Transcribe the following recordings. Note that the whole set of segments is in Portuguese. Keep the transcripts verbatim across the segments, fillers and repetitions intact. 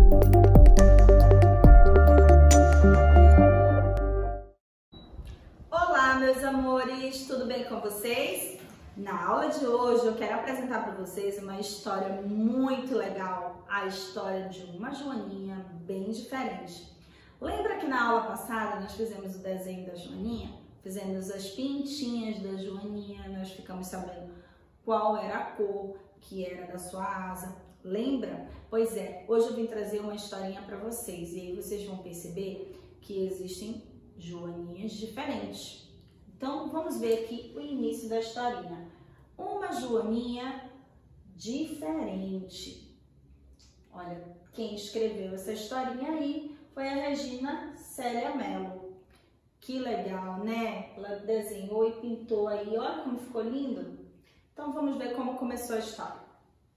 Olá, meus amores, tudo bem com vocês? Na aula de hoje eu quero apresentar para vocês uma história muito legal, a história de uma joaninha bem diferente. Lembra que na aula passada nós fizemos o desenho da joaninha? Fizemos as pintinhas da joaninha, nós ficamos sabendo qual era a cor que era da sua asa. Lembra? Pois é, hoje eu vim trazer uma historinha para vocês e aí vocês vão perceber que existem joaninhas diferentes. Então vamos ver aqui o início da historinha. Uma joaninha diferente. Olha, quem escreveu essa historinha aí foi a Regina Célia Mello. Que legal, né? Ela desenhou e pintou aí, olha como ficou lindo. Então vamos ver como começou a história.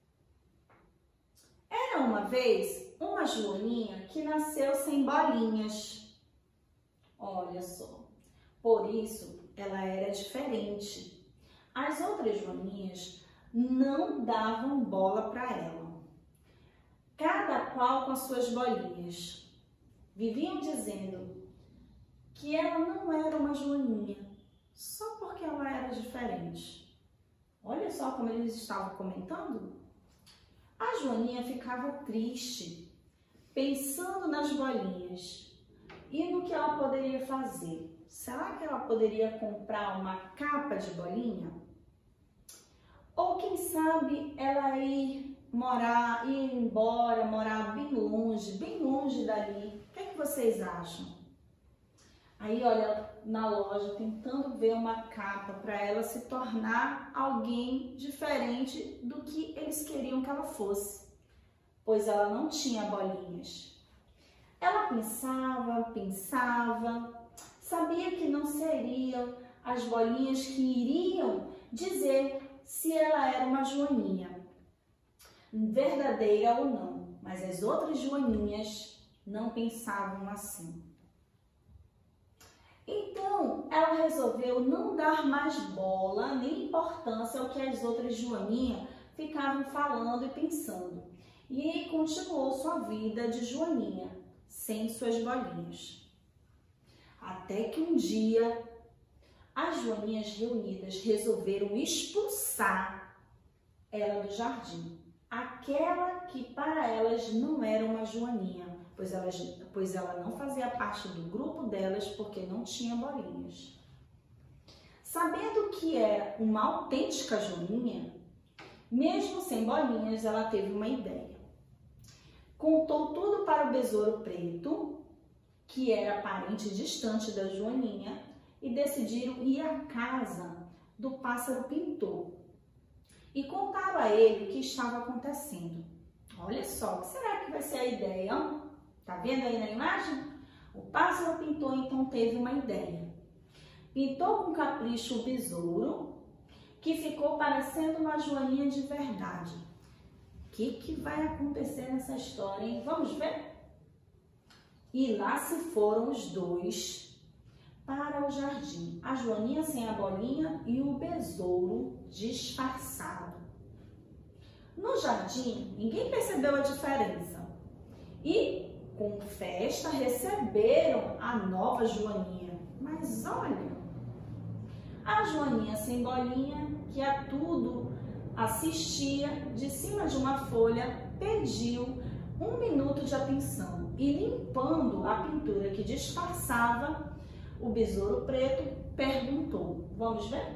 Era uma vez uma joaninha que nasceu sem bolinhas. Olha só, por isso ela era diferente. As outras joaninhas não davam bola para ela. Cada qual com as suas bolinhas. Viviam dizendo que ela não era uma joaninha, só porque ela era diferente. Olha só como eles estavam comentando. A joaninha ficava triste, pensando nas bolinhas e no que ela poderia fazer. Será que ela poderia comprar uma capa de bolinha? Ou quem sabe ela ir morar, ir embora, morar bem longe, bem longe dali. O que é que vocês acham? Aí, olha, na loja, tentando ver uma capa para ela se tornar alguém diferente do que eles queriam que ela fosse, pois ela não tinha bolinhas. Ela pensava, pensava, sabia que não seriam as bolinhas que iriam dizer se ela era uma joaninha, verdadeira ou não, mas as outras joaninhas não pensavam assim. Então, ela resolveu não dar mais bola nem importância ao que as outras joaninhas ficavam falando e pensando. E continuou sua vida de joaninha, sem suas bolinhas. Até que um dia, as joaninhas reunidas resolveram expulsar ela do jardim. Aquela que para elas não era uma joaninha, pois, elas, pois ela não fazia parte do grupo delas porque não tinha bolinhas. Sabendo que era uma autêntica joaninha, mesmo sem bolinhas, ela teve uma ideia. Contou tudo para o Besouro Preto, que era parente distante da joaninha, e decidiram ir à casa do Pássaro Pintor. E contaram a ele o que estava acontecendo. Olha só, o que será que vai ser a ideia? Hein? Tá vendo aí na imagem? O Pássaro Pintor então teve uma ideia. Pintou com capricho o besouro, que ficou parecendo uma joaninha de verdade. O que, que vai acontecer nessa história, hein? Vamos ver? E lá se foram os dois para o jardim. A joaninha sem a bolinha e o besouro disfarçado. No jardim, ninguém percebeu a diferença. E, com festa, receberam a nova joaninha. Mas olha, a joaninha sem bolinha, que a tudo assistia de cima de uma folha, pediu um minuto de atenção e, limpando a pintura que disfarçava, o Besouro Preto perguntou: vamos ver?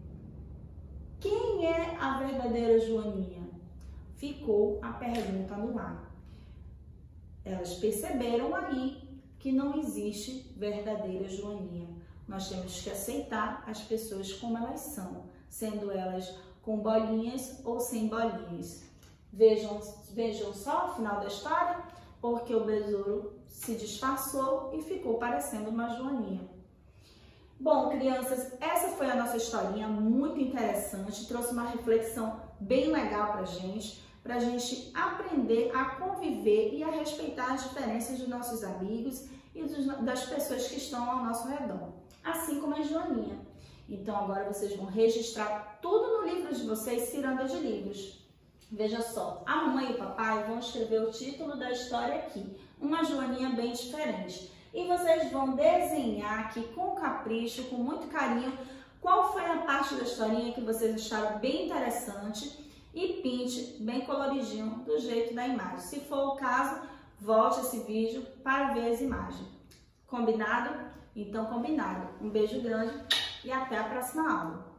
Quem é a verdadeira joaninha? Ficou a pergunta no ar. Elas perceberam aí que não existe verdadeira joaninha. Nós temos que aceitar as pessoas como elas são, sendo elas com bolinhas ou sem bolinhas. Vejam, vejam só o final da história, porque o besouro se disfarçou e ficou parecendo uma joaninha. Bom, crianças, essa foi a nossa historinha, muito interessante, trouxe uma reflexão bem legal pra gente, pra gente aprender a conviver e a respeitar as diferenças dos nossos amigos e dos, das pessoas que estão ao nosso redor, assim como a joaninha. Então agora vocês vão registrar tudo no livro de vocês, Ciranda de Livros. Veja só, a mamãe e o papai vão escrever o título da história aqui, uma joaninha bem diferente. E vocês vão desenhar aqui com capricho, com muito carinho, qual foi a parte da historinha que vocês acharam bem interessante e pinte bem coloridinho do jeito da imagem. Se for o caso, volte esse vídeo para ver as imagens. Combinado? Então combinado. Um beijo grande e até a próxima aula.